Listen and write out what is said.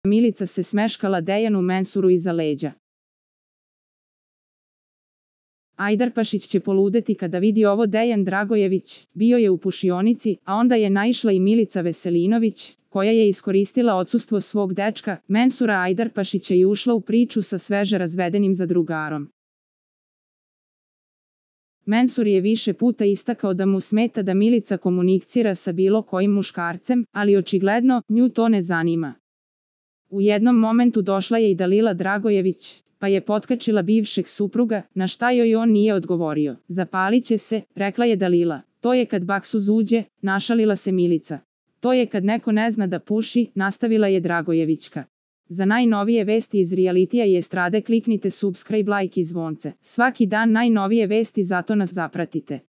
Milica se smeškala Dejanu Mensuru iza leđa. Ajdarpašić će poludeti kada vidi ovo. Dejan Dragojević bio je u pušionici, a onda je naišla i Milica Veselinović, koja je iskoristila odsustvo svog dečka, Mensura Ajdarpašića, i ušla u priču sa sveže razvedenim zadrugarom. Mensur je više puta istakao da mu smeta da Milica komunicira sa bilo kojim muškarcem, ali očigledno nju to ne zanima. U jednom momentu došla je i Dalila Dragojević, pa je potkačila bivšeg supruga, na šta joj on nije odgovorio. Zapalit će se, rekla je Dalila. To je kad baksuz uđe, našalila se Milica. To je kad neko ne zna da puši, nastavila je Dragojevićka. Za najnovije vesti iz realitija i estrade kliknite subscribe, like i zvonce. Svaki dan najnovije vesti, zato nas zapratite.